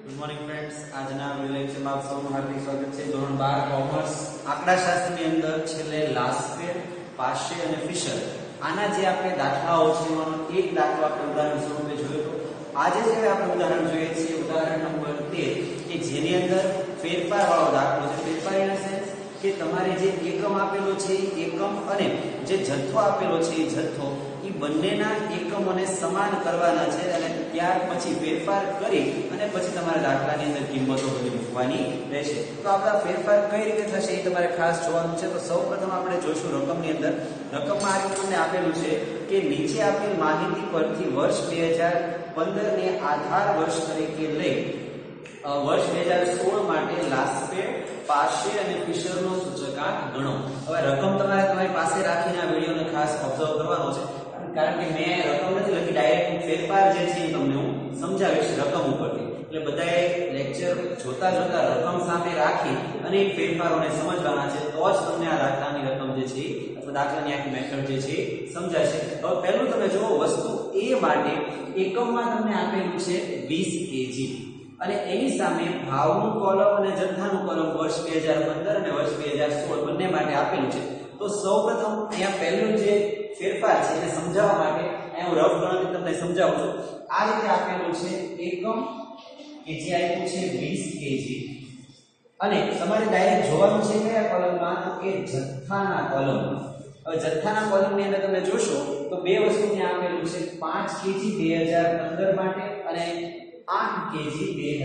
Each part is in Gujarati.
Good morning friends. આજના વિડિયો લેક્ચરમાં આપ સૌનું હાર્દિક સ્વાગત છે। ધોરણ 12 કોમર્સ આંકડાશાસ્ત્રની અંદર છેલ્લે લાસ્પેર, પાશે અને ફિશર આના જે આપણે દાખલાઓ છે એમાંનો એક દાખલો આપણે ઉદાહરણ સ્વરૂપે જોયો હતો। આજે જે આપણે ઉદાહરણ જોઈએ છીએ ઉદાહરણ નંબર 13 કે જેની અંદર ફેરફાર વાળો દાખલો છે। ફેરફાર ઇન સેન્સ કે તમારે જે એકમ આપેલો છે એકમ અને જે જથ્થો આપેલો છે એ જથ્થો એ બંનેના એકમોને સમાન કરવાના છે અને ત્યાર પછી ફેરફાર કરી અને પછી તમારા દાખલાની અંદર કિંમતો બધી મૂકવાની રહેશે। તો આપણા ફેરફાર કઈ રીતે થશે એ તમારે ખાસ જોવાનું છે। તો સૌપ્રથમ આપણે જોઈશું રકમની અંદર। રકમમાં આ રીતે તમને આપેલું છે કે નીચે આપેલ માહિતી પરથી વર્ષ 2015 ને આધાર વર્ષ તરીકે લઈ વર્ષ 2016 માટે લાસ્પેર, પાશે અને ફિશરનો સૂચકાંક ગણો। હવે રકમ તમારે તમારી પાસે રાખીને આ વિડિયોને ખાસ ઓબ્ઝર્વ કરવાનો છે, કારણ કે મેં રકમ નથી લખી, ડાયરેક્ટ ફેરફાર જે છે એ તમને હું સમજાવીશ રકમ ઉપરથી। એટલે બધાએ લેક્ચર જોતા જોતા રકમ સામે રાખી અને એ ફેરફારોને સમજવાના છે, તો જ તમને આ દાખલાની રકમ જે છે અથવા દાખલાની આખી મેથડ જે છે સમજાશે। હવે પહેલું તમે જુઓ, વસ્તુ A માટે એકમમાં તમને આપેલું છે 20 kg અને એની સામે ભાવનું કોલમ અને જથ્થાનું કોલમ વર્ષ 2015 અને વર્ષ 2016 બંને માટે આપેલું છે। તો સૌપ્રથમ અહીંયા પહેલું જે ફેરફાર છે એને સમજાવવા માટે અહીંયા હું રફ ગણતરી તમને સમજાવું છું। આ રીતે આપેલું છે એકમ કે જે આપ્યું છે 20 kg અને તમારે ડાયરેક્ટ જોવાનું છે કયા કોલમમાં, તો કે જથ્થાના કોલમમાં। હવે જથ્થાના કોલમની અંદર તમે જોશો તો બે વસ્તુ ત્યાં આપેલું છે, 5 kg 2015 માટે અને 8 kg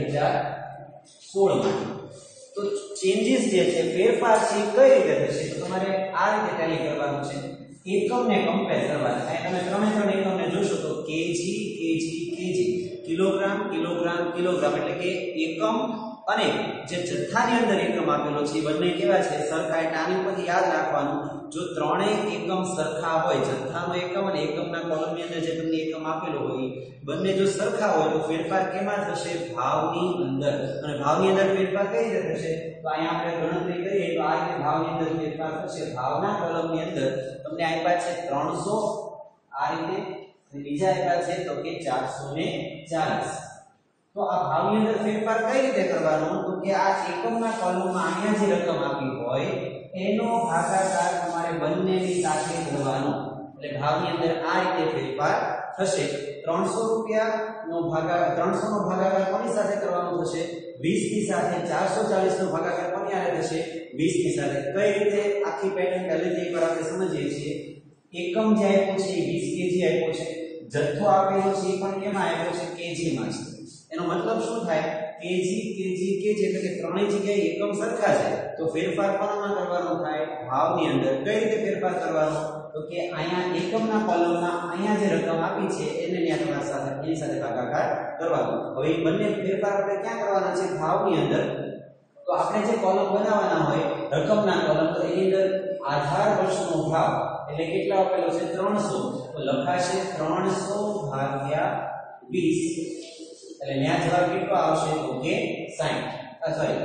2016 માટે। તો ચેન્જીસ જે છે ફેરફાર છે કઈ રીતે થશે, તો તમારે આ રીતે ટેલી કરવાનું છે। એકમને કમ્પેર કરવાના, અહીં તમે ત્રણે એકમને જોશો તો kg kg kg, kilogram kilogram kilogram, એટલે કે એકમ અને જે જથ્થાની અંદર એકમ આપેલો છે એ બંને કેવા છે, સરખા। એટલે આની ઉપરથી યાદ રાખવાનું, જો ત્રણેય એકમ સરખા હોય, જથ્થાનો એકમ અને એકમના કોલમની અંદર જે તમને એકમ આપેલો હોય બંને જો સરખા હોય તો ફેરફાર કેમાં થશે, ભાવની અંદર। અને ભાવની અંદર ફેરફાર કઈ રીતે થશે, તો અહીંયા આપણે ગણતરી કરીએ તો આ રીતે ભાવની અંદર ફેરફાર થશે। ભાવના કોલમની અંદર તમને આપ્યા છે 300 આ રીતે, અને બીજા આપ્યા છે તો કે 440। તો આ ભાવની અંદર ફેરફાર કઈ રીતે કરવાનો, તો કે આ એકમના કોલમમાં અહીંયા જે રકમ આપી હોય એનો ભાગાકાર તમારે બંનેની સાથે કરવાનો। એટલે ભાવની અંદર આ રીતે ફેરફાર થશે। 300 રૂપિયાનો ભાગાકાર, 300 નો ભાગાકાર કોની સાથે કરવાનો થશે, 20 ની સાથે। 440 નો ભાગાકાર કોની સાથે થશે, 20 ની સાથે। કઈ રીતે આખી પેટર્ન પહેલેથી એકવાર આપણે સમજીએ છીએ। એકમ જે આપ્યો છે 20 kg આપ્યો છે, જથ્થો આપેલો છે એ પણ કેમાં આપ્યો છે, kg માં છે। એનો મતલબ શું થાય, kg kg kg, એટલે કે ત્રણેય જગ્યાએ એકમ સરખા છે તો ફેરફાર કોણમાં કરવાનો થાય, ભાવની અંદર। કઈ રીતે ફેરફાર કરવાનો, તો કે અહીંયા એકમના કોલમમાં અહીંયા જે રકમ આપી છે એને ત્યાં તમારા સાથે એની સાથે ભાગાકાર કરવાનો। હવે એ બંને ફેરફાર આપણે ક્યાં કરવાના છે, ભાવની અંદર। તો આપણે જે કોલમ બનાવવાના હોય રકમના કોલમ, તો એની અંદર આધાર વર્ષનો ભાવ એટલે કેટલો આપેલો છે, 300, તો લખાશે 300 ભાગ્યા 20, એટલે ન્યા જવાબ કેટલો આવશે, તો કે 60 સોરી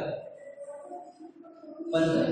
15,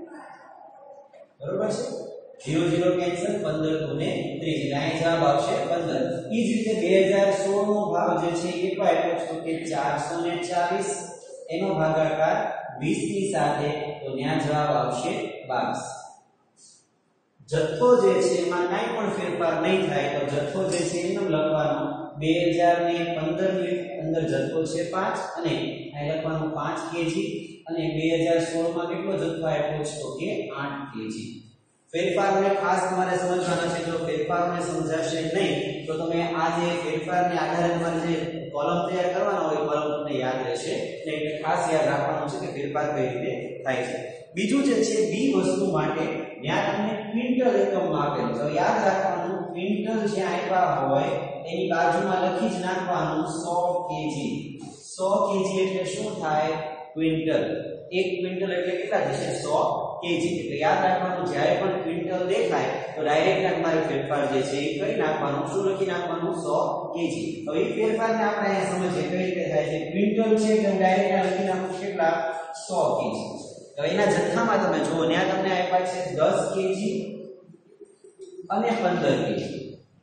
બરોબર છે। 0 0 કેન્સલ, 15 2 ને 30, એટલે અહીં જવાબ આવશે 15। ઈ જ રીતે 2016 નો ભાવ જે છે એ કેટલો આપ્યો છે, તો કે 440, એનો ભાગાકાર 20 ની સાથે, તો ન્યા જવાબ આવશે 22। જથ્થો જે છે એમાં કાંઈ પણ ફેરફાર નહીં થાય, તો જથ્થો જે છે એનો લખવાનો 2015 ની અંદર જથ્થો છે 5 અને અહીં લખવાનું 5 kg અને 2016 માં કેટલો જથ્થો આપ્યો છે, તો કે 8 kg। ફેરફારને ખાસ તમારે સમજવાના છે। જો ફેરફારને સમજાશે નહીં તો તમે આ જે ફેરફારને આધારે તમારે જે કોલમ તૈયાર કરવાનો હોય કોલમ તમને યાદ રહેશે નહીં, એટલે ખાસ યાદ રાખવાનું છે કે ફેરફાર કઈ રીતે થાય છે। બીજું જે છે બી વસ્તુ માટે ત્યાં તમને ક્વિન્ટલ એકમમાં આપેલું છે। યાદ રાખવાનું, ક્વિન્ટલ જે આપ્યા હોય એની બાજુમાં લખી જ નાખવાનું 100 kg। 100 kg એટલે શું થાય, ક્વિન્ટલ। 1 ક્વિન્ટલ એટલે કેટલા થશે, 100 kg। એટલે યાદ રાખવાનું, જ્યારે પણ ક્વિન્ટલ દેખાય તો ડાયરેક્ટ તમારે ફેરફાર જે છે એ કરી નાખવાનું, શું લખી નાખવાનું, 100 kg। હવે એ ફેરફારને આપણે અહીંયા સમજીએ કઈ રીતે થાય છે। ક્વિન્ટલ છે એટલે ડાયરેક્ટ લખી નાખું કેટલા, 100 kg। તો એના જથ્થામાં તમે જુઓ, ત્યાં તમને આપ્યા છે 10 kg અને 15 kg।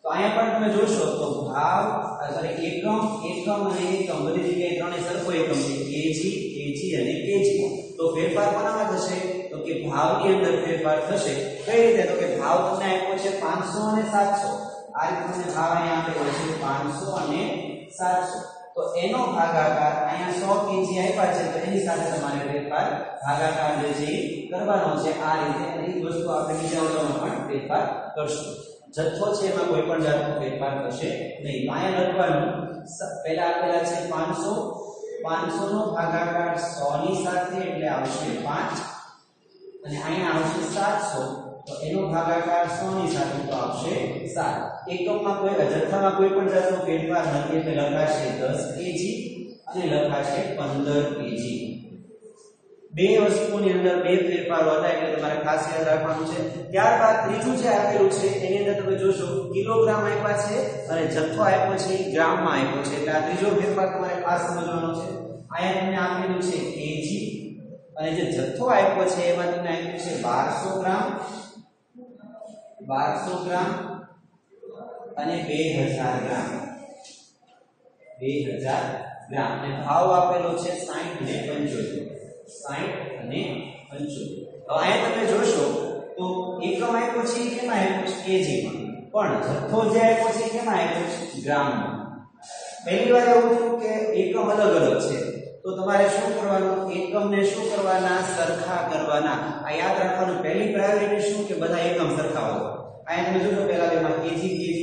તો અહીંયા પણ તમે જોશો તો ભાવ સોરી એકમ અને એકમ બધી જગ્યાએ ત્રણે સરખો એકમ છે kg અને kg તો ફેરફાર કોનામાં થશે તો કે ભાવની અંદર ફેરફાર થશે કઈ રીતે તો કે ભાવ તમને આપ્યો છે 500 અને 700 આ રીતે તમને ભાવ અહીંયા આપેલો છે 500 અને 700 તો એનો ભાગાકાર અહીંયા 100 kg આપ્યા છે તો એની સાથે તમારે ફેરફાર ભાગાકાર જે છે કરવાનો છે આ રીતે અને એ વસ્તુ આપણે બીજા ઉદાહરણમાં પણ ફેરફાર કરશું જથ્થો છે એમાં કોઈ પણ જાતનો ફેરફાર થશે નહીં અહીંયા લખવાનું પહેલા આપેલા છે 500 નો ભાગાકાર 100 ની સાથે એટલે આવશે 5 અને અહીંયા આવશે 700 તો એનો ભાગાકાર 100 ની સાથે તો આવશે 7 એકમમાં કોઈ જથ્થામાં કોઈ પણ જાતનો ફેરફાર નથી એટલે લખાશે 10 kg અને લખાશે 15 kg બે વસ્તુની અંદર બે ફેરફારો હતા એટલે તમારે ખાસ યાદ રાખવાનું છે ત્યારબાદ ત્રીજું જે આપેલું છે એની અંદર તમે જોશો કિલોગ્રામ આપ્યા છે અને જથ્થો આપ્યો છે ગ્રામમાં આપ્યો છે એટલે આ ત્રીજો ફેરફાર તમારે ખાસ સમજવાનો છે અહીંયા તમને આપેલું છે kg અને જે જથ્થો આપ્યો છે એમાં તમને આપ્યું છે 1200 ગ્રામ અને 2000 ગ્રામ 2000 ગ્રામ અને ભાવ આપેલો છે 60 અને 75 60 અને 75 તો અહીંયા તમે જોશો તો એકમ આપ્યો છે કેમાં આપ્યો છે kg માં પણ જથ્થો જે આપ્યો છે કેમાં આપ્યો છે ગ્રામમાં પહેલી વાર એવું થયું કે એકમ અલગ અલગ છે તો તમારે શું કરવાનું એકમને શું કરવાના સરખા કરવાના આ યાદ રાખવાનું પહેલી પ્રાયોરિટી શું કે બધા એકમ સરખા હોય અહીંયા તમે જોશો પહેલા બેમાં kg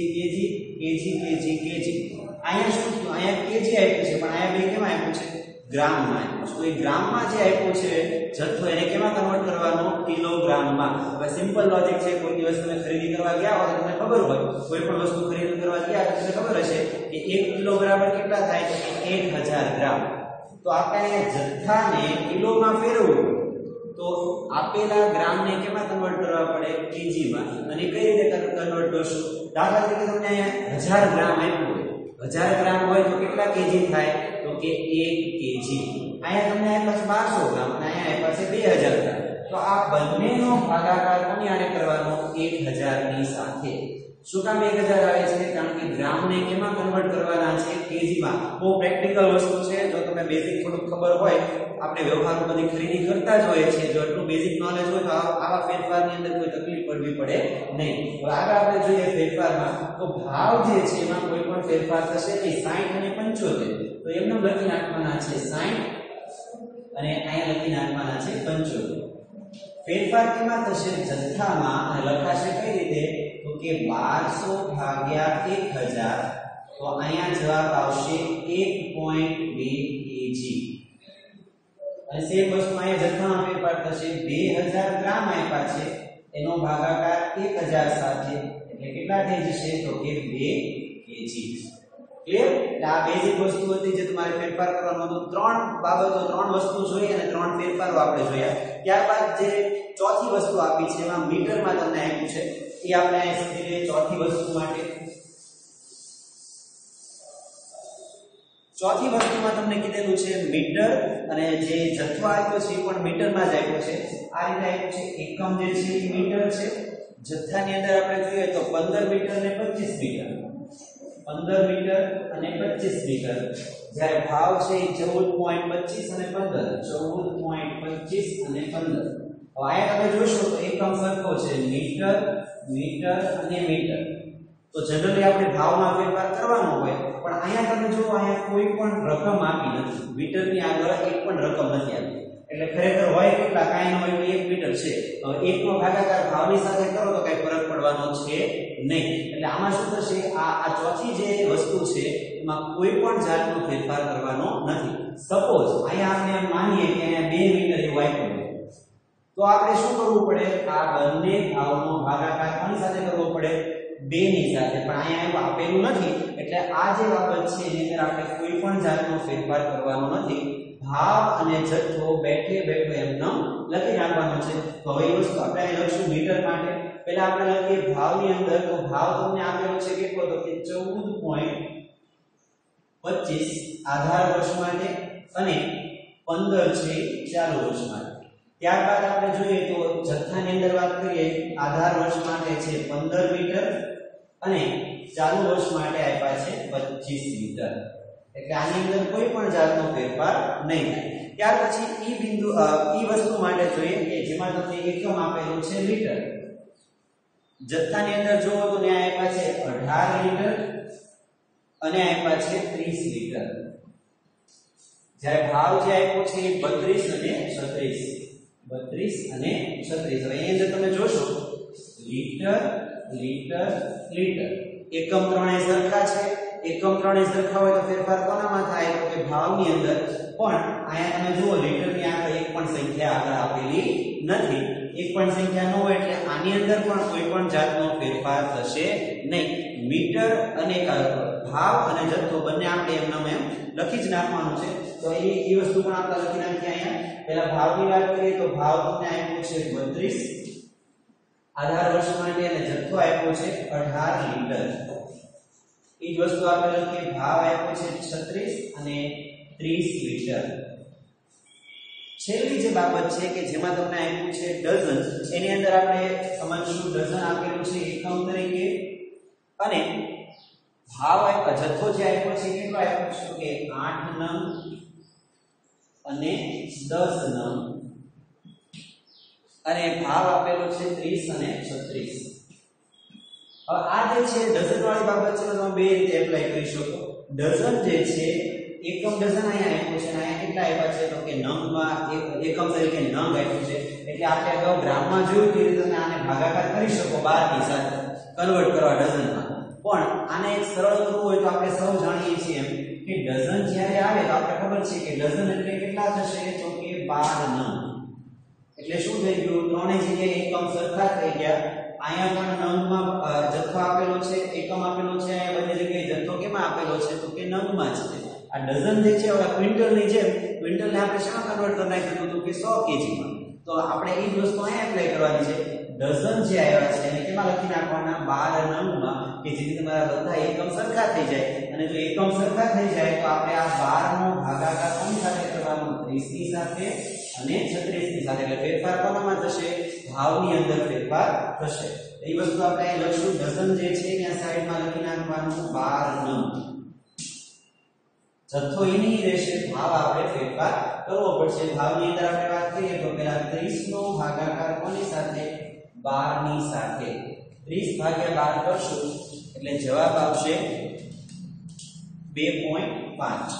અહીંયા શું થયું અહીંયા kg આપ્યું છે પણ અહીંયા બે કેમાં આપ્યું છે ગ્રામમાં તો એ ગ્રામમાં જે આપ્યું છે જથ્થો એને કેમાં કન્વર્ટ કરવાનો કિલોગ્રામમાં હવે સિમ્પલ લોજિક છે કોઈ દિવસ તમે ખરીદી કરવા ગયા હોય તો તમને ખબર હોય કોઈ પણ વસ્તુ ખરીદી કરવા ગયા તો તમને ખબર હશે કે 1 કિલોગ્રામ કેટલા થાય છે 1000 ગ્રામ તો આપણે જથ્થાને કિલોમાં ફેરવવું તો આપેલા ગ્રામને કેમાં કન્વર્ટ કરવા પડે kg માં અને કઈ રીતે કન્વર્ટ કરશું દાખલા તરીકે તમને અહીંયા 1000 ગ્રામ આપ્યું હોય 1000 ગ્રામ હોય તો કેટલા kg થાય તો કે 1 kg અહીંયા તમને આપ્યા છે 1200 ગ્રામ અને અહીંયા આપ્યા છે 2000 ગ્રામ તો આ બંનેનો ભાગાકાર કોની આને કરવાનો 1000 ની સાથે શું કામ 1000 આવે છે કારણ કે ગ્રામને કેમાં કન્વર્ટ કરવાના છે kg માં બહુ પ્રેક્ટિકલ વસ્તુ છે જો તમને બેઝિક થોડું ખબર હોય આપણે વ્યવહારમાં બધી ખરીદી કરતા જ હોઈએ છીએ જો એટલું બેઝિક નોલેજ હોય તો આવા ફેરફારની અંદર કોઈ તકલીફ પડવી પડે નહીં હવે આગળ આપણે જોઈએ ફેરફારમાં તો ભાવ જે છે એમાં કોઈ પણ ફેરફાર થશે નહીં 60 અને 75 તો એમને લખી નાખવાના છે 60 અને અહીંયા લખી નાખવાના છે 75 ફેરફાર કેમાં થશે જથ્થામાં અને લખાશે કઈ રીતે તો કે 1200 ભાગ્યા 1000 તો અહીંયા જવાબ આવશે 1.2 kg અને સેમ વસ્તુ અહીંયા જથ્થામાં ફેરફાર થશે 2000 ગ્રામ આપ્યા છે એનો ભાગાકાર 1000 સાથે એટલે કેટલા થઈ જશે તો કે 2 kg ક્લિયર આ બેઝિક વસ્તુ હતી જે તમારે ફેરફાર કરવાનો હતો ત્રણ બાબતો ત્રણ વસ્તુ જોઈએ અને ત્રણ ફેરફારો આપણે જોયા ત્યારબાદ જે ચોથી વસ્તુ આપી છે એમાં મીટરમાં તમને આપ્યું છે એ આપણે સમજી લઈએ ચોથી વસ્તુ માટે ચોથી વસ્તુમાં તમને કીધેલું છે મીટર અને જે જથ્થો આપ્યો છે એ પણ મીટરમાં જ આપ્યો છે આ રીતે આપ્યું છે એકમ જે છે એ મીટર છે જથ્થાની અંદર આપણે જોઈએ તો 15 મીટર અને 25 મીટર 15 મીટર અને 25 મીટર જ્યારે ભાવ છે એ 14.25 અને 15 14.25 અને 15 હવે આયા તમે જોશો તો એકમ સરખો છે મીટર મીટર અને મીટર તો જનરલી આપણે ભાવમાં ફેરફાર કરવાનો હોય પણ અહીંયા તમે જો અહીંયા કોઈ પણ રકમ આપી નથી મીટરની આગળ એક પણ રકમ નથી આપી એટલે ખરેખર હોય કેટલા કાંઈ ન હોય તો 1 મીટર છે હવે એકનો ભાગાકાર ભાવની સાથે કરો તો કઈ ફરક પડવાનો છે નહીં એટલે આમાં શું થશે આ ચોથી જે વસ્તુ છે એમાં કોઈ પણ જાતનો ફેરફાર કરવાનો નથી સપોઝ અહીંયા આપણે માનીએ કે અહીંયા 2 મીટર એવું આપ્યું તો આપણે શું કરવું પડે આ બંને ભાવનો ભાગાકાર કોની સાથે કરવો પડે 2 ની સાથે પણ અહીંયા એવું આપેલું નથી એટલે આ જે બાબત છે એની અંદર આપણે કોઈ પણ જાતનો ફેરફાર કરવાનો નથી ભાવ અને જથ્થો બેઠે બેઠો એમનો લખી નાખવાનો છે તો હવે એ વસ્તુ આપણે અહીં લખશું મીટર માટે પહેલા આપણે લખીએ ભાવની અંદર તો ભાવ તમને આપેલો છે કેટલો તો કે 14.25 આધાર વર્ષ માટે અને 15 છે ચાલુ વર્ષ માટે ત્યારબાદ આપણે જોઈએ તો જથ્થાની અંદર વાત કરીએ આધાર વર્ષ માટે છે 15 મીટર અને ચાલુ વર્ષ માટે આપ્યા છે 25 લિટર એટલે આની અંદર કોઈ પણ જાતનો ફેરફાર નહીં થાય ત્યાર પછી ઈ બિંદુ ઈ વસ્તુ માટે જોઈએ કે જેમાં તમને એકમ આપેલો છે લિટર જથ્થાની અંદર જોવો તો ત્યાં આપ્યા છે 18 લિટર અને આપ્યા છે 30 લિટર જ્યારે ભાવ જે આપ્યો છે એ 32 અને 36 હવે એની અંદર તમે જોશો લિટર લિટર લિટર એકમ ત્રણેય સરખા છે એકમ ત્રણેય સરખા હોય તો ફેરફાર કોનામાં થાય તો કે ભાવની અંદર પણ અહીંયા તમે જુઓ લિટરની આગળ એક પણ સંખ્યા આગળ આપેલી નથી એક પણ સંખ્યા ન હોય એટલે આની અંદર પણ કોઈ પણ જાતનો ફેરફાર થશે નહીં મીટર અને ભાવ અને જથ્થો બંને આપણે એમ લખી જ નાખવાનું છે તો એ વસ્તુ પણ આપણે લખી નાખીએ અહીંયા પહેલા ભાવની વાત કરીએ તો ભાવ તમને આપ્યો છે 32 આધાર વર્ષ માટે અને જથ્થો આપ્યો છે 18 લિટર એ જ વસ્તુ આપણે લખીએ ભાવ આપ્યો છે 36 અને 30 લિટર છેલ્લી જે બાબત છે કે જેમાં તમને આપ્યું છે ડઝન એની અંદર આપણે સમજશું ડઝન આપેલું છે એકમ તરીકે અને ભાવ આપ્યો જથ્થો જે આપ્યો છે કેટલો આપ્યો છે કે 8 નંગ અને 10 નંગ અને ભાવ આપેલો છે 30 અને 36 હવે આ જે છે ડઝન વાળી બાબત છે તમે બે રીતે એપ્લાય કરી શકો ડઝન જે છે એકમ ડઝન અહીંયા આપ્યો છે અને અહીંયા કેટલા આપ્યા છે તો કે નંગમાં એકમ તરીકે નંગ આપ્યું છે એટલે આપણે અગાઉ ગ્રામમાં જોયું કે રીતે તમે આને ભાગાકાર કરી શકો 12 ની સાથે કન્વર્ટ કરવા ડઝનમાં પણ આને એક સરળ કરવું હોય તો આપણે સૌ જાણીએ છીએ એમ કે ડઝન જ્યારે આવે તો આપણે ખબર છે કે ડઝન એટલે કેટલા થશે તો કે 12 નંગ એટલે શું થઈ ગયું ત્રણેય જગ્યાએ એકમ સરખા થઈ ગયા અહીંયા પણ નંગમાં જથ્થો આપેલો છે એકમ આપેલો છે અહીંયા બધી જગ્યાએ જથ્થો કેમાં આપેલો છે તો કે નંગમાં છે આ ડઝન જે છે ઓલા ક્વિન્ટલની જેમ ક્વિન્ટલને આપણે શેમાં કન્વર્ટ કરી નાખ્યું હતું કે 100 કેજીમાં તો આપણે એ જ વસ્તુ અહીંયા એપ્લાય કરવાની છે ડઝન જે આવ્યા છે એને કેમાં લખી નાખવાના 12 નંગમાં કે જેથી તમારા બધા એકમ સરખા થઈ જાય અને જો એકમ સરખા થઈ જાય તો આપણે આ 12 નો ભાગાકાર કોની સાથે કરવાનો 30 ની સાથે અને 36 ની સાથે એટલે ફેરફાર કોનામાં થશે ભાવની અંદર ફેરફાર થશે એ વસ્તુ આપણે અહીં લખશું ડઝન જે છે ત્યાં સાઈડમાં લખી નાખવાનું 12 નંગ જથ્થો એની રહેશે ભાવ આપણે ફેરફાર કરવો પડશે ભાવની અંદર આપણે વાત કરીએ તો પહેલા 30 નો ભાગાકાર કોની સાથે 12 ની સાથે 30 ભાગ્યા 12 કરશું એટલે જવાબ આવશે 2.5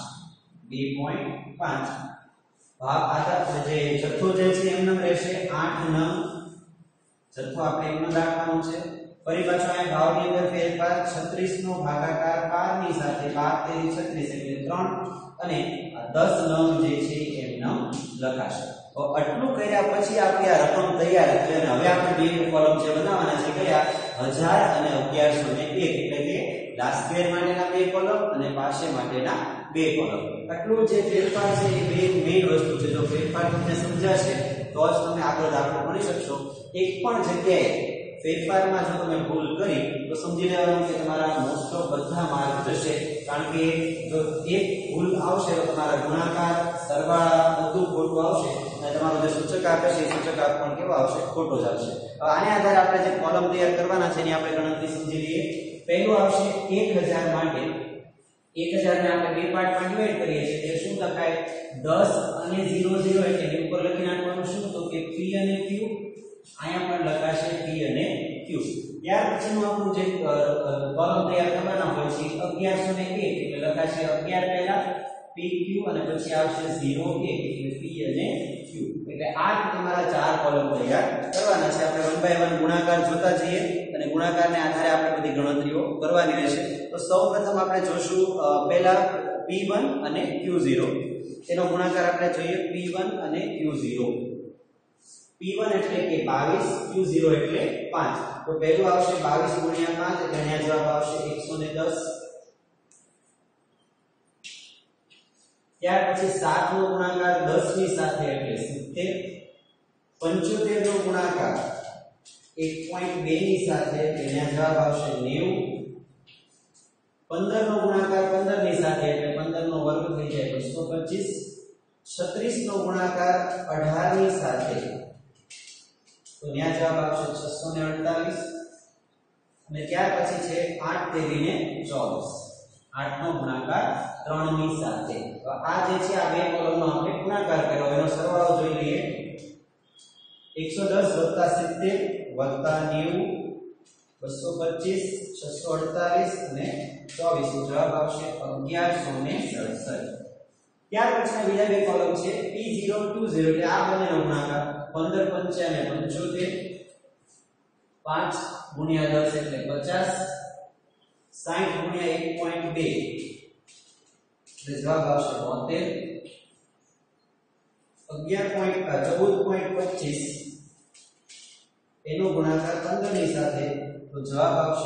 ભાવ આધાર જે જથ્થો જે છે એમનો રહેશે 8 નંગ જથ્થો આપણે એમનો રાખવાનો છે ફરી પાછો અહીં ભાવની અંદર ફેરફાર 36 નો ભાગાકાર 12 ની સાથે 12 36 એટલે 3 અને 10 નંગ જે છે એમનો લખાશે તો આટલું કર્યા પછી આપણી આ રકમ તૈયાર છે અને હવે આપણે બે કોલમ જે બનાવવાના છે કયા 1000 અને 1101 એટલે કે લાસ્ટ યર માટેના બે કોલમ અને પાસે માટેના બે કોલમ આટલું જે ફેરફાર છે એ બે મેઈન વસ્તુ છે જો ફેરફાર તમને સમજાશે તો જ તમે આગળ દાખલો ગણી શકશો એક પણ જગ્યાએ ફેરફારમાં જો તમે ભૂલ કરી તો સમજી લેવાનું કે તમારા મોસ્ટ ઓફ બધા માર્ક જશે કારણ કે જો એક ભૂલ આવશે તો તમારા ગુણાકાર સરવાળા બધું ખોટું આવશે અને તમારો જે સૂચકાંક હશે એ સૂચકાંક પણ કેવો આવશે ખોટો જ આવશે હવે આને આધારે આપણે જે કોલમ તૈયાર કરવાના છે એની આપણે ગણતરી સમજી લઈએ પહેલું આવશે 1000 માટે 1000 ને આપણે બે પાર્ટમાં ડિવાઈડ કરીએ છીએ એટલે શું લખાય 10 અને 00 એટલે એની ઉપર લખી નાખવાનું શું તો કે p અને q અહીંયા પણ લખાશે p અને q ત્યાર પછીનું આપણું જે કોલમ તૈયાર કરવાના હોય છે 1101 એટલે લખાશે 11 પહેલા pq અને પછી આવશે 01 એટલે p અને q એટલે આ તમારા ચાર કોલમ તૈયાર કરવાના છે આપણે 1 બાય 1 ગુણાકાર જોતા જઈએ અને ગુણાકારને આધારે આપણે બધી ગણતરીઓ કરવાની રહેશે તો સૌપ્રથમ આપણે જોશું પહેલા p1 અને q0 તેનો ગુણાકાર આપણે જોઈએ p1 અને q0 p1 એટલે કે 22 q0 એટલે 5 તો પહેલું આવશે 22 ગુણ્યા 5 એટલે અહીંયા જવાબ આવશે 110 ત્યાર પછી 7 નો ગુણાકાર 10 ની સાથે એટલે 70 75 નો ગુણાકાર 1.2 ની સાથે એટલે અહીંયા જવાબ આવશે 90 15 નો ગુણાકાર 15 ની સાથે એટલે 15 નો વર્ગ થઈ જાય 225 36 નો ગુણાકાર 18 ની સાથે તો અહીંયા જવાબ આવશે 648 અને ત્યાર પછી છે 8 તેરીને 24. 8 નો ગુણાકાર 3 ની સાથે. તો આ જે છે આ બે કોલમનો આપણે ગુણાકાર કર્યો, એનો સરવાળો જોઈ લઈએ. 110 + 70 + 90 225 648 અને 24 નો જવાબ આવશે 1167. ત્યાર પછીના બીજા બે કોલમ છે P020 એટલે આ બંનેનો ગુણાકાર 15 × 5 = 75, 5 × 10 એટલે 50, 60 × 1.2 એટલે જવાબ આવશે 72, 14.25 એનો ગુણાકાર 15 ની સાથે તો જવાબ આવશે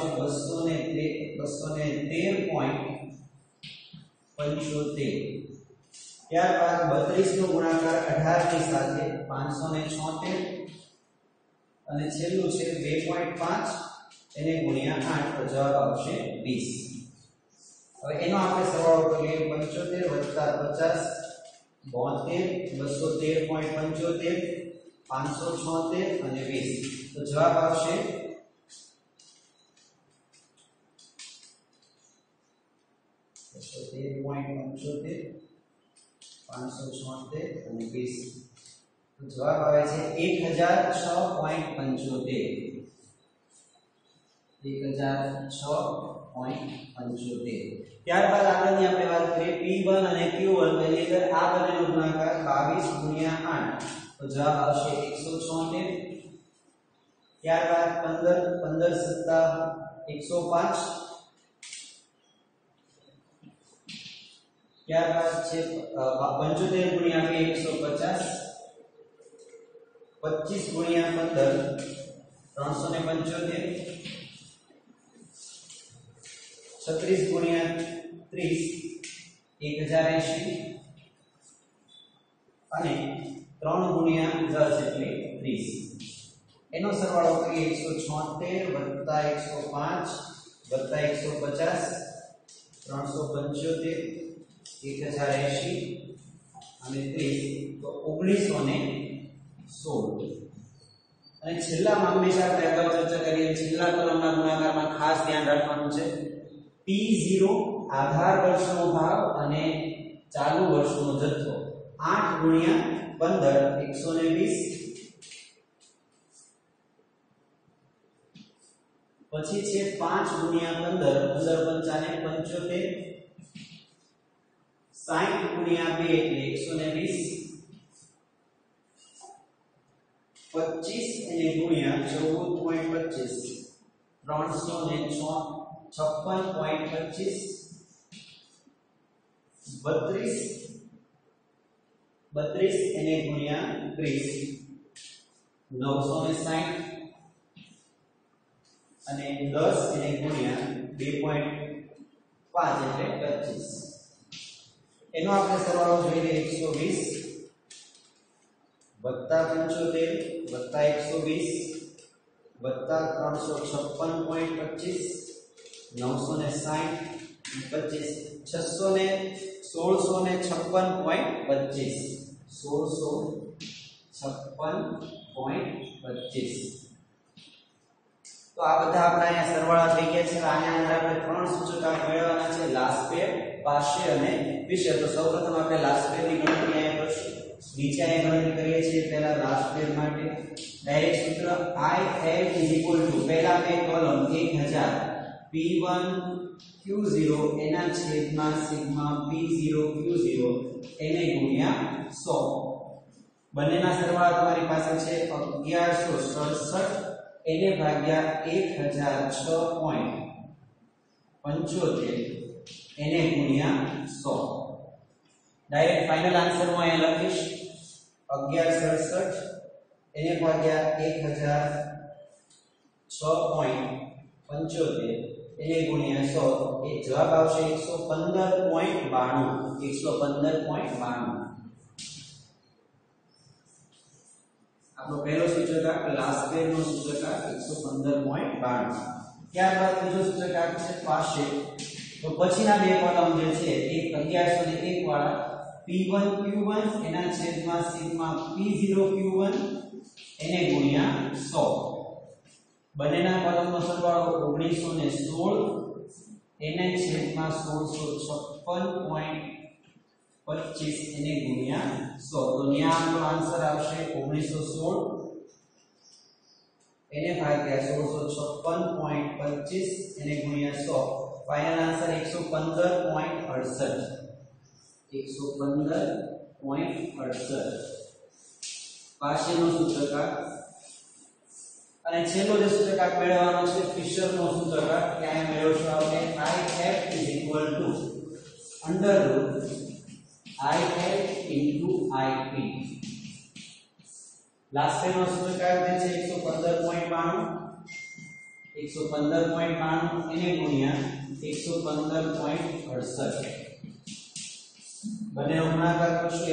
213.75. ત્યારબાદ 32 નો ગુણાકાર 18 ની સાથે 576 અને છેલ્લું છે 2.5 એને ગુણ્યા 8 તો જવાબ આવશે 20. હવે એનો આપણે સરવાળો કરીએ. 75 + 50 72 213.75 576 અને 20 તો જવાબ આવશે 13.75 576 અને 20 તો જવાબ આવે છે 1006.75. 1006.75. ત્યારબાદ આગળની આપણે વાત કરીએ P1 અને Q1 એની અંદર આ બંનેનો ગુણાકાર 22 × 8 તો જવાબ આવશે 176. ત્યારબાદ 15 + 105. ત્યારબાદ છે 75 × 2 150, 25 × 15 375, 36 × 30 1080 અને 3 × 10 એટલે 30. એનો સરવાળો કરીએ 176 + 105 + 150 375 1080 અને 30 તો 1916. અને છેલ્લામાં હંમેશા આપણે અગાઉ ચર્ચા કરીએ છેલ્લા કોલમના ગુણાકારમાં ખાસ ધ્યાન રાખવાનું છે P0 આધાર વર્ષનો ભાગ અને ચાલુ વર્ષનો જથ્થો 8 × 15 120. પછી છે 5 × 15 15 × 75, 60 × 2 એટલે 120, 25 એને ગુણ્યા 14.25 356.25, 32 એને ગુણ્યા 30 960 અને 10 એને ગુણ્યા 2.5 એટલે 25. એનો આપણે સરવાળો જોઈ લઈએ 120 + 75 + 120 + 356.25 960 25 1656.25 1656.25. તો આ બધા આપણા અહીંયા સરવાળા થઈ ગયા છે. આના અંદર આપણે ત્રણ સૂચકાંક મેળવવાના છે લાસ્ટ પેર, પાર્શિયલ અને વિષય. તો સૌપ્રથમ આપણે લાસ્ટ પેરની ગણતરી અહીંયા કરશું. નીચે અહીંયા ગણતરી કરીએ છીએ પહેલા લાસ્ટ પેર માટે. ડાયરેક્ટ સૂત્ર IL પહેલા બે કોલમ 1000 P1 Q0 એના છેદમાં સિગ્મા P0 Q0 એને ગુણ્યા 100. બંનેના સરવાળા તમારી પાસે છે 1167 એને ભાગ્યા 1006.75 એને ગુણ્યા 100. ડાયરેક્ટ ફાઇનલ આન્સર માં અહીં લખીશ 1167 એને ભાગ્યા 1006.75 એને ગુણ્યા 100 એ જવાબ આવશે 115.92. 115.92 આપણો પહેલો સૂચકાંક લાસ્ટ પેર નો સૂચકાંક 115.92. ત્યારબાદ બીજો સૂચકાંક છે પાર્શિયલ. તો પછીના બે કોલમ જે છે એક 1101 વાળા P1 Q1 એના છેદમાં સિગ્મા P0 Q1 એને ગુણ્યા 100. બંનેના કોલમનો સરવાળો 1916 એને છેદમાં 1656.25 એને ગુણ્યા 100 તો ત્યાં આપણો આન્સર આવશે 1916 એને ભાગ્યા 1656.25 એને ગુણ્યા 100 ફાઇનલ આન્સર 115.68 115.68 પાછળનો સૂચકાંક અને છેલ્લો જે સૂચકાંક મેળવવાનો છે ફિશરનો સૂચકાંક ત્યાં મેળવશો આપણે if = √if * ip લાસ્ટ ટાઈમનો સૂચકાંક જે છે 115.92 એને ગુણ્યા 115.68 બંનેનો ગુણાકાર કરશું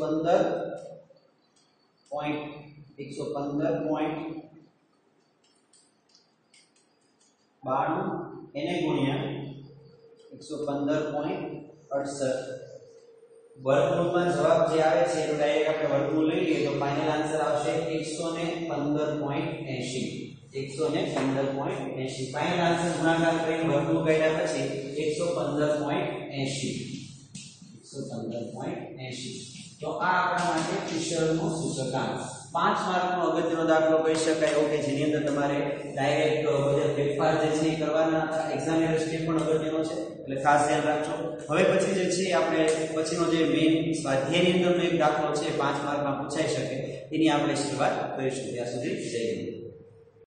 115.92 એને ગુણ્યા 115.68 વર્ગમૂળમાં જવાબ જે આવે છે એનો ડાયરેક્ટ આપણે વર્ગમૂળ લઈ લઈએ તો ફાઇનલ આન્સર આવશે 115.80 ફાઇનલ આન્સર ગુણાકાર કરીને વર્ગમૂળ કાઢ્યા પછી 115.80 તો આ આપણા માટે ફિશરનો સૂચકાંક 5 માર્કનો અગત્યનો દાખલો કહી શકાય એવો કે જેની અંદર તમારે ડાયરેક્ટ બધા ફેરફાર જે છે એ કરવાના એક્ઝામિનર સ્ટેપ પણ અગત્યનો છે એટલે ખાસ ધ્યાન રાખજો હવે પછી જે છે આપણે પછીનો જે મેઇન સ્વાધ્યાયની અંદરનો એક દાખલો છે 5 માર્કમાં પૂછાઈ શકે એની આપણે શરૂઆત કરીશું ત્યાં સુધી જય હિન્દ